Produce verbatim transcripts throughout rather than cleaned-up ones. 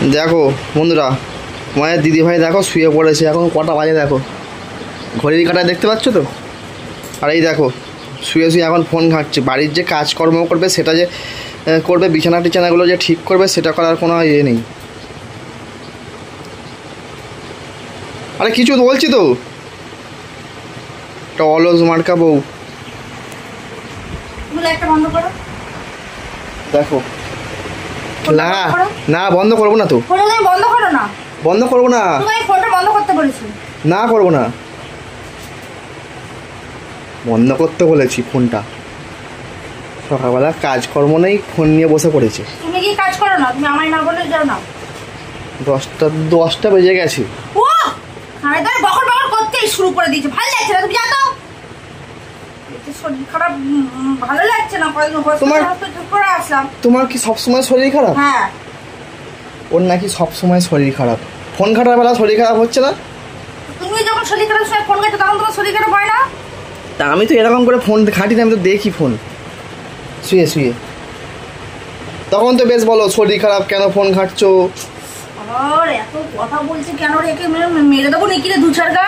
দেখো বন্ধুরা, মায়ের দিদিভাই দেখো শুয়ে পড়েছে। এখন কটা বাজে দেখো, ঘড়ির কাঁটায় দেখতে পাচ্ছ তো। আর এই দেখো শুয়ে শুয়ে এখন ফোন ঘাঁটছে। বাড়ির যে কাজকর্ম করবে সেটা যে করবে, বিছানা টিছানাগুলো যে ঠিক করবে সেটা করার কোনো ইয়ে নেই। আরে কিছু বলছি তো, একটা অলস মার্কা বউ। দেখো না না বন্ধ করবো না তো, বন্ধ করো না, বন্ধ করবো না, ফোনটা বন্ধ করতে বলেছি। না করবো না, বন্ধ করতে বলেছি ফোনটা। সকালবেলা কাজকর্ম নেই, ফোন নিয়ে বসে পড়েছে। তুমি কি কাজ করো না? তুমি আমায় না বলে যাও না। দশটা দশটা বেজে গেছে। ও আমি তো বকর বকর করতেই শুরু করে দিয়েছে। ভালো লাগছে না, তুমি যা তো। শরীর খারাপ ভালো লাগছে না, তোমার করে আসলাম। তোমার কি সবসময় শরীর খারাপ? হ্যাঁ, ওর নাকি সবসময় শরীর খারাপ। ফোন ঘাটার বেলা শরীর খারাপ হচ্ছে না? তুমি যখন শরীর খারাপ সময় ফোন ঘাটো তখন তোমার শরীর খারাপ হয় না? তা আমি তো এরকম করে ফোন ঘাঁটি না, আমি তো দেখি ফোন শুয়ে শুয়ে। তখন তো বেশ বলো শরীর খারাপ, কেন ফোন ঘাঁটছো? আর এত কথা বলছে কেন রে? একে মেরে দেবো নাকি রে? দু চারগা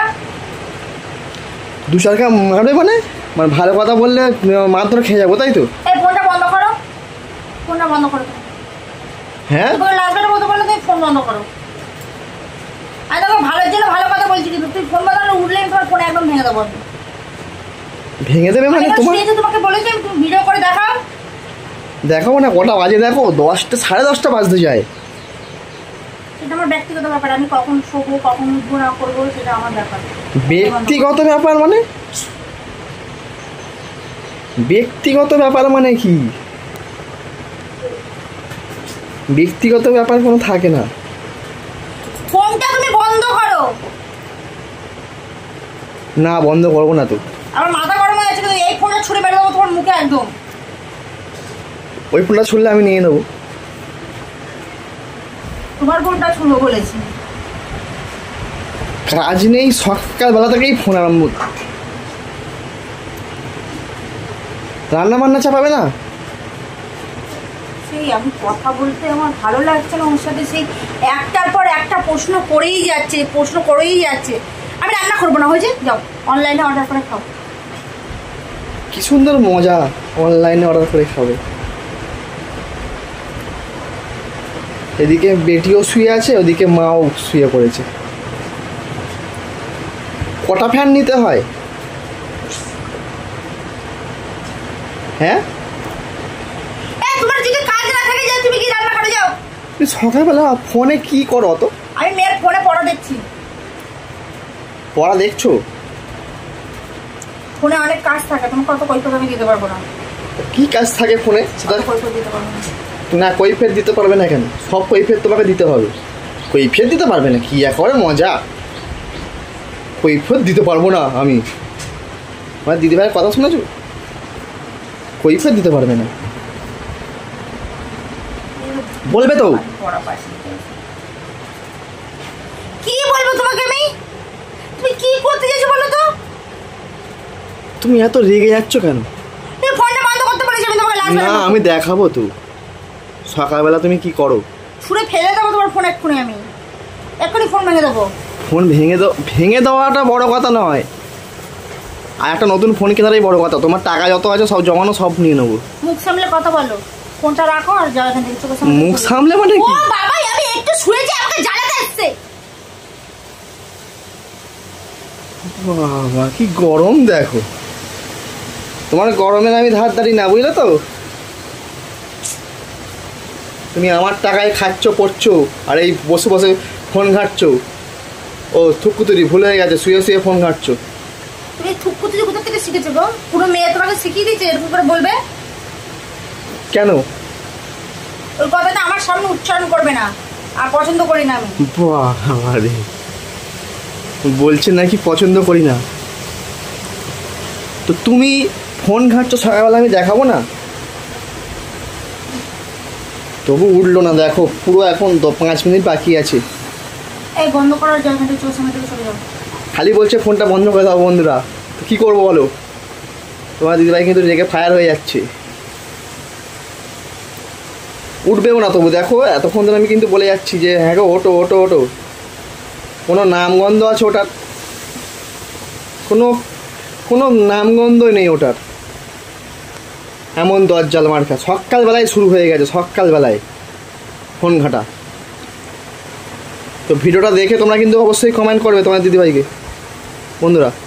দু চারগা মারবে মানে? মানে ভালো কথা বললে মাত্র খেয়ে যাবো, তাই তো? এই ফোনটা বন্ধ করো, ফোনটা বন্ধ করো। হ্যাঁ লাস্টের মতো বললে তুমি ফোন বন্ধ করো। আমি তোমার ভালোর জন্য ভালো কথা বলছি, কিন্তু তুই ফোন বন্ধ করে উঠলে তোমার ফোন একদম ভেঙে দেবো। ভেঙে দেবে মানে? তোমার তোমাকে বলেছি তুমি ভিডিও করে দেখাও। দেখাবো না, কটা বাজে দেখো, দশটা সাড়ে দশটা বাজতে যায়। সেটা আমার ব্যক্তিগত ব্যাপার, আমি কখন শোবো কখন উঠবো না করবো সেটা আমার ব্যাপার। ব্যক্তিগত ব্যাপার মানে? ব্যক্তিগত ব্যাপার মানে কি? ব্যক্তিগত ব্যাপার কোনো থাকে না। ফোনটা তুমি বন্ধ করো। না বন্ধ করবো না তো। আমার মাথা গরম হয়ে যাচ্ছে, এই ফোনটা ছুঁড়ে মেরে দেবো তোমার মুখে একদম। ওই ফোনটা ছুঁড়লে আমি নিয়ে নেবো। তোমার ফোনটা ছুঁড়ো বলেছি। কাজ নেই, সকালবেলা থেকেই ফোন আরম্ভ। রান্না বান্না চাপাবে না? সেই আমি কথা বলতে আমার ভালো লাগছে না ওর সাথে, সেই একটার পর একটা প্রশ্ন করেই যাচ্ছে, প্রশ্ন করেই যাচ্ছে। আমি রান্না করবো না, হয়েছে যাও অনলাইনে অর্ডার করে খাও। কি সুন্দর মজা, অনলাইনে অর্ডার করে খাবে। এদিকে বেটিও শুয়ে আছে, ওদিকে মাও শুয়ে পড়েছে। কটা ফ্যান নিতে হয়? হ্যাঁ তোমার যদি কাজ না থাকে যাও, তুমি কি রান্না করে যাও। সকালবেলা ফোনে কি করো অত? আমি মেয়ের ফোনে পড়া দেখছি। পড়া দেখছো? ফোনে অনেক কাজ থাকে, তোমাকে কত কৈফিয়ত আমি দিতে পারবো না। কি কাজ থাকে ফোনে? সেটা কৈফিয়ত দিতে পারবো না। না কৈফিয়ত দিতে পারবে না কেন? সব কৈফিয়ত তোমাকে দিতে হবে। কৈফিয়ত দিতে পারবে না? কি একেবারে মজা। কৈফিয়ত দিতে পারবো না আমি? আমার দিদিভাইয়ের কথা শুনেছো? কৈফিয়ত দিতে পারবে না বলবে তো। কি বলবো তোমাকে আমি? তুমি কি করতে চাইছো বলো তো? তুমি এত রেগে যাচ্ছ কেন? তুমি ফোনটা বন্ধ করতে বলেছি আমি তোমাকে লাস্ট। না আমি দেখাবো তো সকালবেলা তুমি কি করো। ছুঁড়ে ফেলে দেবো তোমার ফোন এক্ষুনি, আমি এক্ষুনি ফোন ভেঙে দেবো। ফোন ভেঙে দাও? ভেঙে দেওয়াটা বড় কথা নয়, আর একটা নতুন ফোন কেনারই বড় কথা। তোমার টাকা যত আছে সব জমানো, সব নিয়ে নেবো। মুখ সামলে কথা বলো, ফোনটা রাখো আর যাও এখান থেকে। মুখ সামলে মানে কি? ও বাবা আমি একটু শুয়েছি, আমাকে জ্বালাতে আসছে। বাবা কি গরম দেখো। তোমার গরমের আমি ধার ধারি না, বুঝলে তো? তুমি আমার টাকায় খাচ্ছ পড়ছো আর এই বসে বসে ফোন ঘাঁটছো। ও থুকুতুরি ভুল হয়ে গেছে, শুয়ে শুয়ে ফোন ঘাঁটছো। তুমি থুকুতুরি কোথা থেকে শিখেছো গো? পুরো মেয়ে তোমাকে শিখিয়ে দিয়েছে এরকম করে বলবে? কেন? ওই কথাটা আমার সামনে উচ্চারণ করবে না, আর পছন্দ করি না আমি। বাবা রে, বলছেন নাকি পছন্দ করি না? তো তুমি ফোন ঘাঁটছো সকালবেলা, আমি দেখাবো না? তবু উঠলো না, দেখো পুরো এখন পাঁচ মিনিট বাকি আছে। এই বন্ধ করার জায়গা থেকে চোর সামনে থেকে চলে যাও। খালি বলছে ফোনটা বন্ধ করে দাও। বন্ধুরা তো কী করবো বলো? তোমার দিদিভাই কিন্তু রেগে ফায়ার হয়ে যাচ্ছে। উঠবেও না তবু দেখো এতক্ষণ ধরে আমি কিন্তু বলে যাচ্ছি যে হ্যাঁ গো ওটো ওটো ওটো, কোনো নামগন্ধ আছে ওটার? কোনো কোনো নামগন্ধই নেই ওটার। এমন দজ্জাল মার্কা সকালবেলায় শুরু হয়ে গেছে, সকালবেলায় ফোন ঘাটা। তো ভিডিওটা দেখে তোমরা কিন্তু অবশ্যই কমেন্ট করবে তোমার দিদিভাইকে বন্ধুরা।